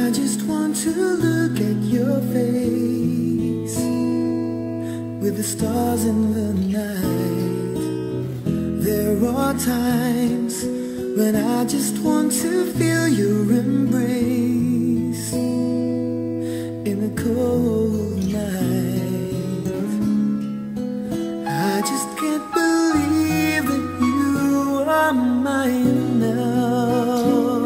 I just want to look at your face with the stars in the night. There are times when I just want to feel your embrace in the cold night. I just can't believe that you are mine now.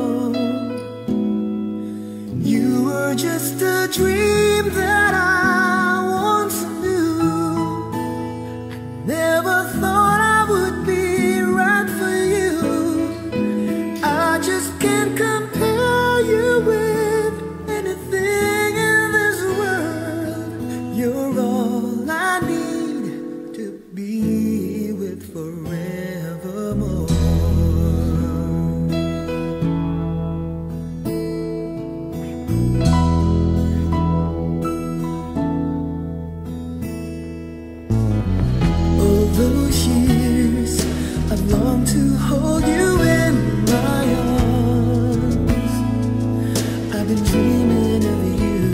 You were just a dream that I once knew. I never thought I would be right for you. I just can't compare you with anything in this world. You're all I need to be with forevermore. Those years I've longed to hold you in my arms. I've been dreaming of you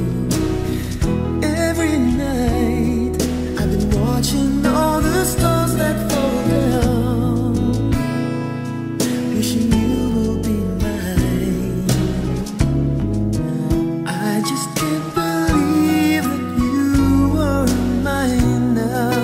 every night. I've been watching all the stars that fall down, wishing you will be mine. I just can't believe that you are mine now.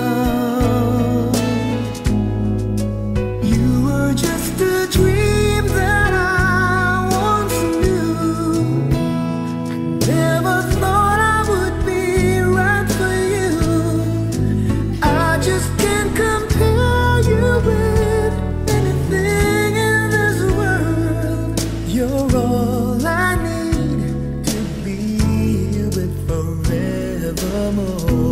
Just a dream that I once knew. I never thought I would be right for you. I just can't compare you with anything in this world. You're all I need to be with forevermore.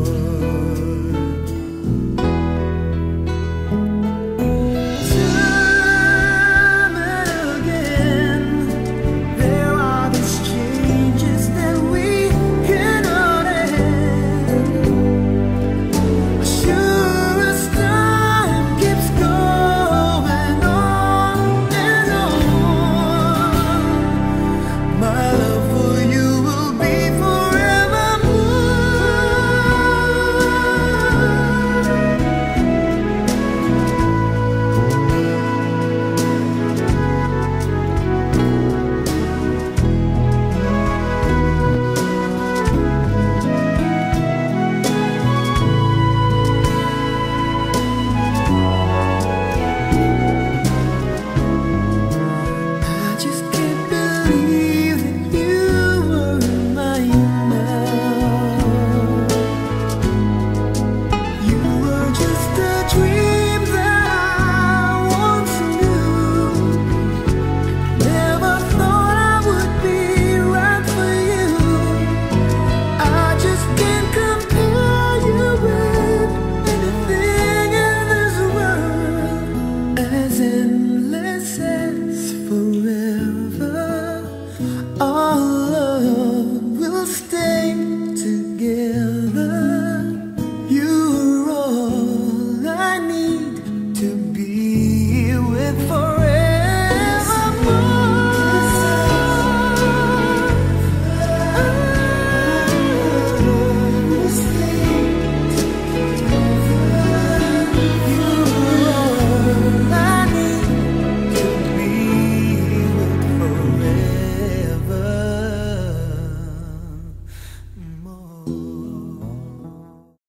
Endless as forever, our love will stay.